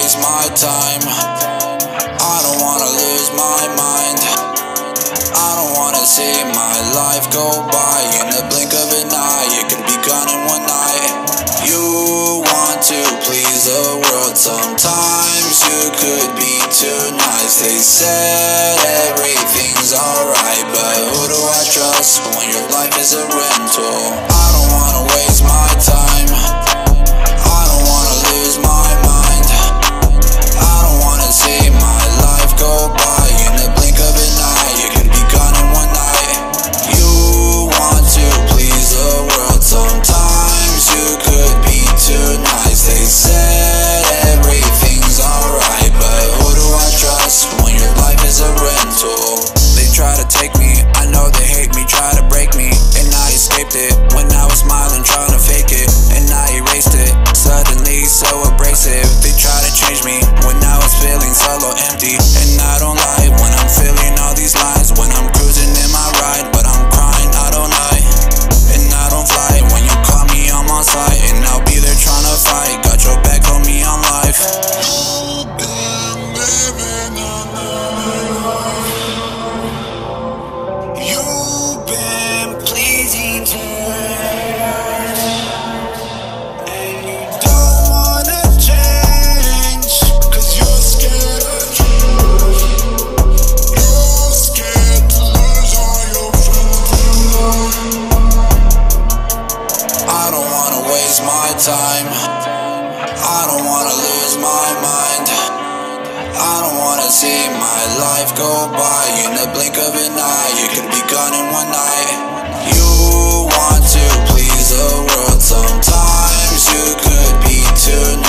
waste my time. I don't wanna lose my mind. I don't wanna see my life go by in the blink of an eye. It can be gone in one night. You want to please the world. Sometimes you could be too nice. They said everything's alright, but who do I trust when your life is a rental? I don't wanna waste my time. I don't wanna lose my mind. I don't wanna see my life go by in the blink of an eye. You can be gone in one night. You want to please the world. Sometimes you could be too nice. They said everything's alright, but who do I trust when your life is a rental? They try to take me, I know they hate me, try to break me, and I escaped it. When I was smiling, trying to fake it, and I erased it. Suddenly so abrasive, they try to change me when I was feeling solo empty. And I don't lie when I'm feeling all these lines, when I'm cruising in my ride, but I'm crying, I don't lie, and I don't fly. When you call me, I'm on site, and I'll be there trying to fight. Got your back, homie, on life. You've been pleasing to her, and you don't wanna change, 'cause you're scared of truth. You're scared to lose all your friends. I don't wanna waste my time. I don't wanna lose my mind. I don't wanna see my life go by in the blink of an eye. You could be gone in one night. You want to please the world. Sometimes you could be too